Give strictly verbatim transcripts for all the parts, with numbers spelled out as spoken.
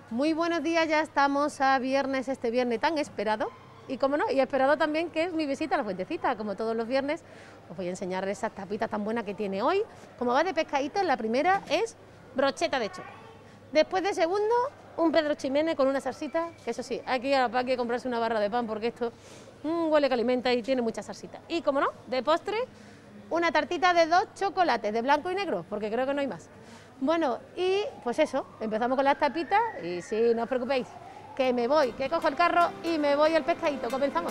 Muy buenos días, ya estamos a viernes, este viernes tan esperado. Y como no, y esperado también que es mi visita a la Fuentecita. Como todos los viernes, os voy a enseñar esas tapitas tan buenas que tiene hoy. Como va de pescadito, la primera es brocheta de choco. Después de segundo, un Pedro Ximénez con una salsita, que eso sí, hay que ir a la Paqui a comprarse una barra de pan porque esto mmm, huele que alimenta y tiene mucha salsita. Y como no, de postre, una tartita de dos chocolates, de blanco y negro, porque creo que no hay más. Bueno, y pues eso, empezamos con las tapitas y sí, no os preocupéis, que me voy, que cojo el carro y me voy al pescadito. Comenzamos.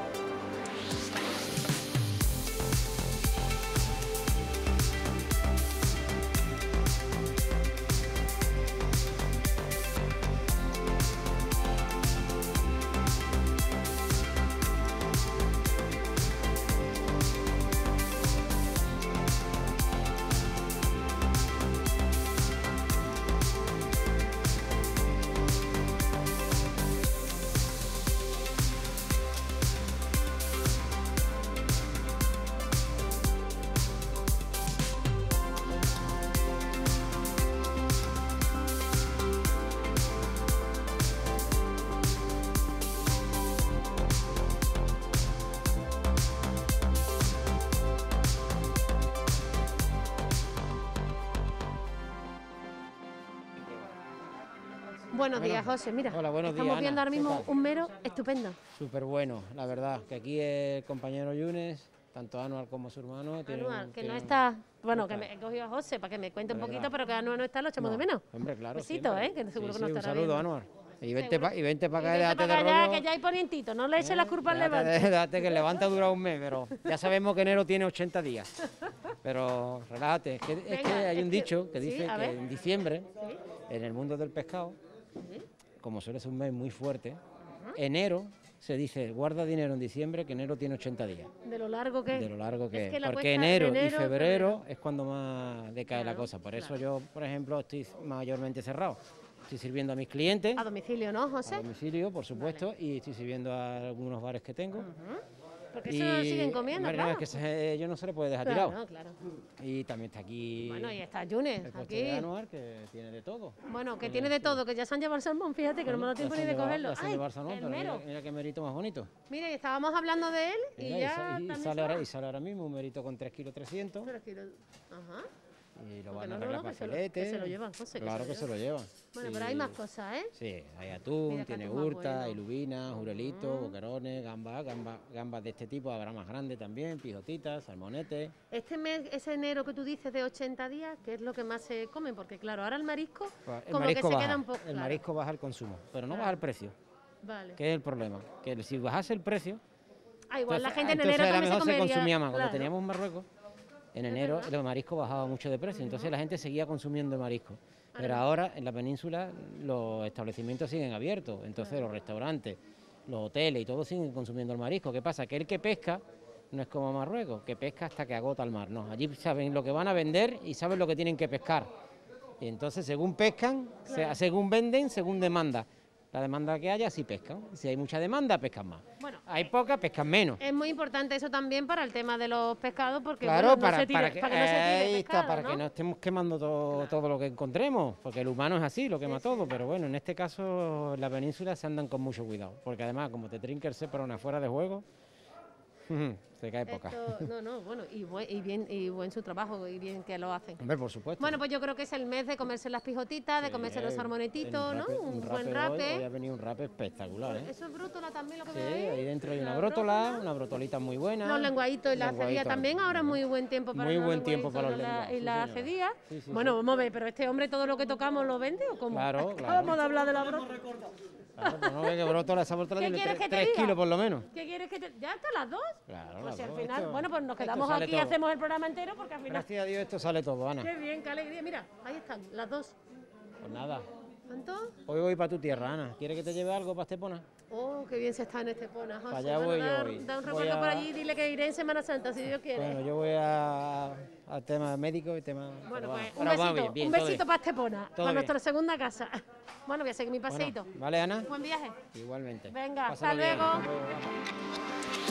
Buenos días, José. Mira, hola, buenos estamos días, viendo Ana. ahora mismo un mero estupendo. Súper bueno, la verdad, que aquí el compañero Yunes, tanto Anuar como su hermano... Tienen, Anuar, que tienen, no está... Bueno, no que está. me he cogido a José para que me cuente un De poquito, verdad. pero que Anuar no está, lo echamos No, de menos. Hombre, claro. Besito, siempre. ¿eh? Que seguro Sí, que no sí, un estará saludo, viendo. Anuar. Y vente Seguro. para y vente pa Y acá y vente déjate para de allá, rollo. que ya hay ponientito, no le eches ¿eh? la culpa al Déjate, levante. déjate, que el levante dura un mes, pero ya sabemos que enero tiene ochenta días. Pero relájate, es que, es Venga, que hay es un que- dicho que sí, dice a que ver. en diciembre, Sí. en el mundo del pescado, Sí. como suele ser un mes muy fuerte, enero se dice guarda dinero en diciembre, que enero tiene ochenta días. De lo largo que De lo largo que es. es. que la Porque cuesta de enero, enero y a febrero, febrero. es cuando más decae Claro, la cosa. Por eso claro. yo, por ejemplo, estoy mayormente cerrado. Estoy sirviendo a mis clientes, A domicilio, ¿no, a José? domicilio, por supuesto, y estoy sirviendo a algunos bares que tengo. Porque eso lo siguen comiendo, hombre, no, claro. es que se- yo no se le puede dejar Claro, tirado. claro. Y también está aquí Bueno, y está Yunes, el puesto de aquí. Anuar, que tiene de todo. Bueno, que Tiene- tiene de todo, que ya se han llevado el salmón, fíjate, que no me ha dado tiempo ni de cogerlo. Ay, ¡Ay, el salmón, el pero mira, mero! mira qué merito más bonito. Mira, y estábamos hablando de él y Mira, ya y, sa- y también sale se ahora, va. y sale ahora mismo un merito con tres kilos trescientos. Pero aquí lo- Ajá. Y lo Porque van no, a no, arreglar no, para que se lo- filete. que se lo llevan, José, que Claro se que lo se lo llevan. Bueno, Y- pero hay más cosas, ¿eh? Sí, hay atún, Mira, tiene que atún más hurta, bueno. hay lubina, jurelitos, boquerones, gambas, gambas, gambas de este tipo, habrá más grandes también, pijotitas, salmonetes. Este mes, ese enero que tú dices de ochenta días, ¿qué es lo que más se come? Porque claro, ahora el marisco Pues el como marisco que se baja, queda un poco... el claro. marisco baja el consumo, pero no Claro. baja el precio, Vale. que es el problema. Que si bajase el precio, Ah, igual la entonces- gente en entonces enero a lo también se mejor se comería... consumía más. Cuando claro. teníamos Marruecos, en Es enero verdad. el marisco bajaba mucho de precio, entonces la gente seguía consumiendo marisco. Pero ahora en la península los establecimientos siguen abiertos, entonces los restaurantes, los hoteles y todos siguen consumiendo el marisco. ¿Qué pasa? Que el que pesca no es como Marruecos, que pesca hasta que agota el mar. No, allí saben lo que van a vender y saben lo que tienen que pescar. Y entonces según pescan, se- Claro. según venden, según demanda. La demanda que haya, sí pescan. Si hay mucha demanda, pescan más. Bueno, Hay poca, pescan menos. es muy importante eso también para el tema de los pescados, porque Claro, bueno, no para, se tire- para que, para que no se tire ahí pescado, está, para ¿no? que no estemos quemando todo, todo lo que encontremos, porque el humano es así, lo quema todo, pero bueno, en este caso en la península se andan con mucho cuidado, porque además como te trinca el separón afuera de juego, se cae poca. Esto- no, no, bueno, y, buen, y bien y buen su trabajo, y bien que lo hacen. Hombre, por supuesto. Bueno, pues yo creo que es el mes de comerse las pijotitas, de Sí, comerse los en salmonetitos, ¿no? rape- Un, rape buen hoy- rape. Hoy, ha venido un rape espectacular, ¿eh? Eso es brótola también lo que Sí, veo ahí. ahí dentro hay una La brótola, brótola. una brotolita muy buena. Los lenguaditos y la lenguaditos. acedía también, ahora es muy buen tiempo para Muy los buen tiempo para los lenguaditos y la- lenguados, y sí, la señora. acedía. Sí, sí, Bueno, sí. vamos a ver, pero este hombre todo lo que tocamos lo vende o cómo? Claro, claro. Acabamos de hablar de la brótola. Claro, pues no ve que brótola, esa brótola ¿Qué tiene quieres tres, que te tres diga? kilos por lo menos. ¿Qué quieres que te...? ¿Ya están las dos? Claro, Pues las si al dos, final, esto- bueno, pues nos esto quedamos sale aquí y todo. hacemos el programa entero porque al final... Gracias a Dios esto sale todo, Ana. Qué bien, qué alegría. Mira, ahí están, las dos. Pues nada, ¿Cuánto? hoy voy para tu tierra, Ana. ¿Quieres que te lleve algo para Estepona? Oh, qué bien se está en Estepona, José. Para allá Bueno, voy yo da, hoy. da un Voy recuerdo a- por allí y dile que iré en Semana Santa, si Dios quiere. Bueno, yo voy a, al tema médico y tema... Bueno, pero pues vamos, un ahora vamos besito, bien, bien, un todo besito bien. para Estepona, Todo para bien. nuestra segunda casa. Bueno, voy a seguir mi Bueno, paseíto. ¿vale, Ana? Buen viaje. Igualmente. Venga, Pásalo hasta bien. luego. Hasta luego, vamos.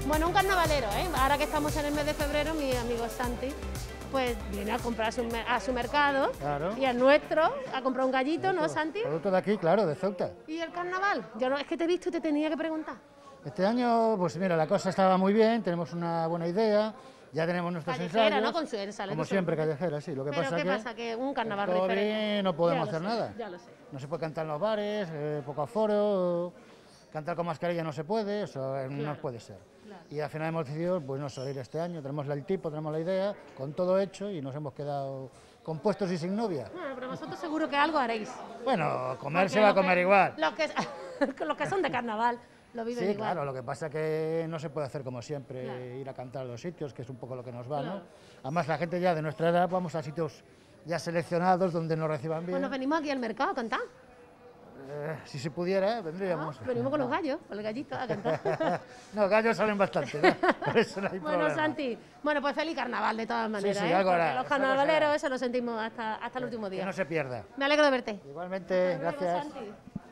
Bueno, un carnavalero, ¿eh? Ahora que estamos en el mes de febrero, mi amigo Santi, pues viene a comprar a su, a su mercado, claro, y al nuestro, a comprar un gallito, producto, ¿no, Santi? Producto de aquí, claro, de Ceuta. ¿Y el carnaval? Yo no, es que te he visto y te tenía que preguntar. Este año, pues mira, la cosa estaba muy bien, tenemos una buena idea, ya tenemos nuestros callejera, ensayos. ¿no? Con su ensalada, como siempre, callejera, sí. Lo que ¿Pero pasa qué que pasa? Que un carnaval el diferente. no podemos Ya hacer sé, nada. Ya lo sé. No se puede cantar en los bares, eh, poco aforo, cantar con mascarilla no se puede, eso claro, no puede ser. Claro. Y al final hemos decidido, pues no salir este año, tenemos el tipo, tenemos la idea, con todo hecho y nos hemos quedado compuestos y sin novia. Bueno, pero vosotros seguro que algo haréis. Bueno, comer se va a comer que, igual. Los que, los que son de carnaval lo viven sí, igual. Claro, lo que pasa es que no se puede hacer como siempre, claro, ir a cantar a los sitios, que es un poco lo que nos va, claro, ¿no? Además, la gente ya de nuestra edad vamos a sitios ya seleccionados donde nos reciban bien. Bueno, venimos aquí al mercado a cantar. Eh, si se pudiera, vendríamos. ¿No? Venimos con los gallos, con el gallito a cantar. No, gallos salen bastante, ¿no? Por eso no hay bueno, problema. Santi, bueno, pues feliz carnaval de todas maneras, sí, sí, ¿eh? algo hará, los carnavaleros, eso lo sentimos hasta, hasta el último día. Que no se pierda. Me alegro de verte. Igualmente, luego, gracias. Santi.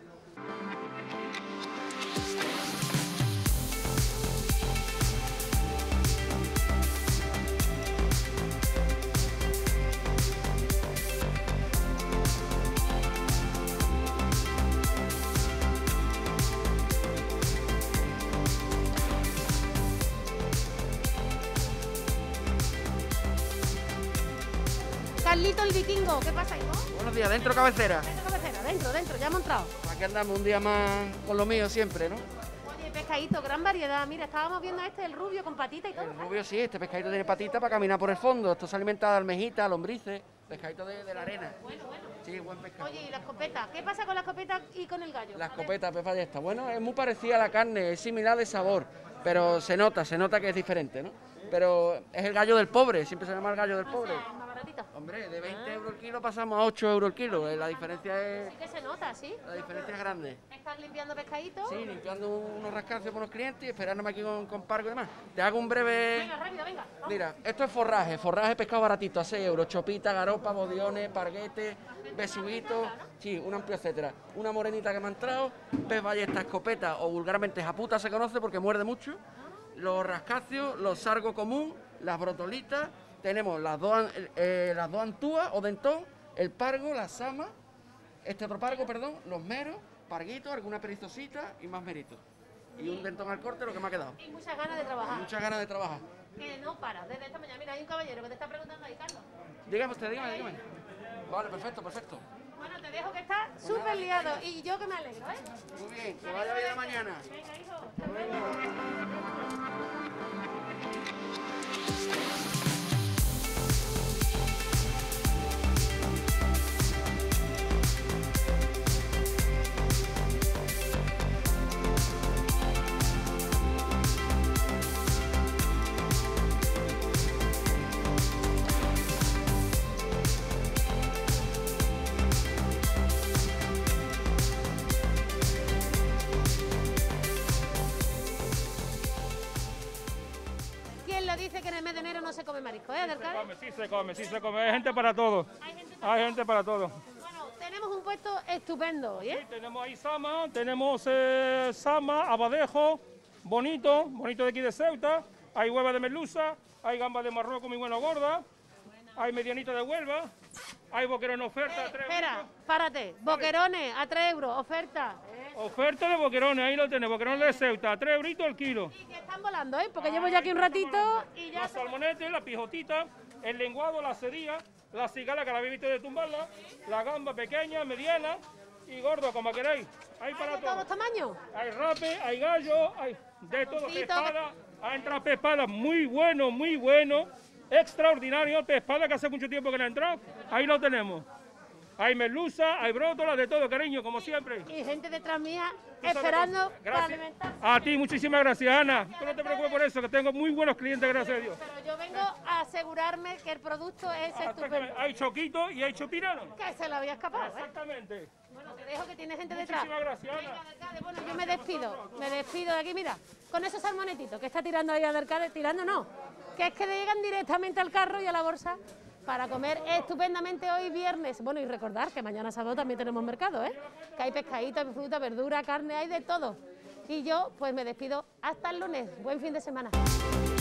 Carlito el Vikingo, ¿qué pasa, hijo? Buenos días, dentro cabecera. Dentro cabecera, dentro, dentro, ya hemos entrado. Aquí andamos un día más con lo mío siempre, ¿no? Oye, pescadito, gran variedad. Mira, estábamos viendo este, el rubio con patita y todo. El rubio sí, este pescadito tiene patita para caminar por el fondo. Esto se alimenta de almejitas, lombrices, pescadito de, de la arena. Bueno, bueno. Sí, buen pescado. Oye, ¿y la escopeta? ¿Qué pasa con la escopeta y con el gallo? La escopeta, Pez Ballesta. Bueno, es muy parecida a la carne, es similar de sabor, pero se nota, se nota que es diferente, ¿no? Pero es el gallo del pobre, siempre se llama el gallo del pobre. O sea, más baratito. Hombre, de veinte ah. euros el kilo pasamos a ocho euros el kilo, la diferencia es... Sí que se nota, ¿sí? La diferencia es grande. ¿Estás limpiando pescadito? Sí, limpiando unos rascacios por unos clientes y esperándome aquí con, con pargo y demás. Te hago un breve... Venga, rápido, venga. Vamos. Mira, esto es forraje, forraje pescado baratito, a seis euros, chopita, garopa, bodiones, parguete, besuguito, sí, un amplio etcétera. Una morenita que me ha entrado, pez ballesta, escopeta o vulgarmente japuta se conoce porque muerde mucho. Los rascacios, los sargos común, las brotolitas, tenemos las dos, eh, las dos antúas o dentón, el pargo, la sama, este otro pargo, perdón, los meros, parguitos, alguna perizosita y más meritos. Y un dentón al corte, lo que me ha quedado. Y muchas ganas de trabajar. Muchas ganas de trabajar. Que no para, desde esta mañana. Mira, hay un caballero que te está preguntando ahí, Carlos. Dígame usted, dígame, dígame. Vale, perfecto, perfecto. Bueno, te dejo que está súper liado y yo que me alegro, ¿eh? Muy bien, que vaya bien la mañana. Venga, hijo. Hasta luego. Dice que en el mes de enero no se come marisco, ¿eh, sí se come, sí se come, sí se come. Hay gente para todo. Hay gente para, Hay gente para todo. Bueno, tenemos un puesto estupendo, ¿eh? Sí, tenemos ahí sama, tenemos eh, sama, abadejo, bonito, bonito de aquí de Ceuta. Hay hueva de merluza, hay gamba de Marruecos muy buena gorda, hay medianita de Huelva, hay boquerones oferta. Eh, a tres espera, euros. párate. Boquerones a tres euros, oferta. Oferta de boquerones, ahí lo tenemos, boquerones de Ceuta, a tres euritos el kilo. Y que están volando, ¿eh? Porque llevo ya aquí un ratito y ya... Los salmonetes, la pijotita, el lenguado, la cedilla, la cigala que la habéis visto de tumbarla, la gamba pequeña, mediana y gordo, como queréis. Hay para ¿Hay de todos los tamaños? Hay rape, hay gallo, hay de todo, pez espada. Ha entrado pez espada muy bueno, muy bueno, extraordinario el pez espada que hace mucho tiempo que no ha entrado. Ahí lo tenemos. Hay merluza, hay brótola, de todo, cariño, como siempre. Y gente detrás mía esperando para alimentarse. A ti, muchísimas gracias, Ana. Tú no te preocupes por eso, que tengo muy buenos clientes, gracias a Dios. Pero yo vengo a asegurarme que el producto es estupendo. Hay choquito y hay chopirano. Que se le había escapado, ¿eh? Exactamente. Bueno, te dejo que tiene gente detrás. Muchísimas gracias, Ana. Venga, Arcade, bueno, yo me despido, me despido de aquí, mira, con esos salmonetitos que está tirando ahí al Arcade, tirando no, que es que le llegan directamente al carro y a la bolsa para comer estupendamente hoy viernes. Bueno, y recordar que mañana sábado también tenemos mercado, ¿eh? Que hay pescadito, fruta, verdura, carne, hay de todo. Y yo pues me despido hasta el lunes. Buen fin de semana.